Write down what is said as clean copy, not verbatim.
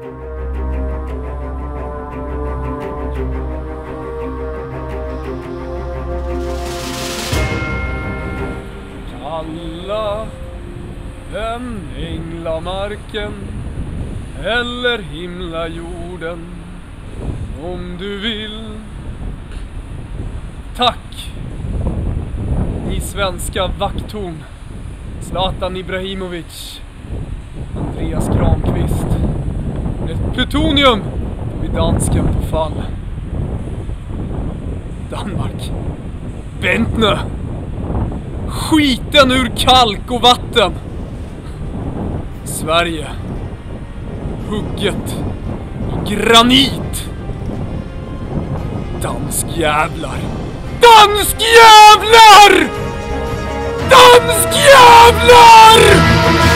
Kalla den änglamarken eller himlajorden om du vill. Tack, ni svenska vakttorn. Zlatan Ibrahimovic, Andreas Granqvist. Ett plutonium vid dansken på fall. Danmark, Bentner. Skiten ur kalk och vatten. Sverige, hugget i granit. Danskjävlar. Danskjävlar! Danskjävlar!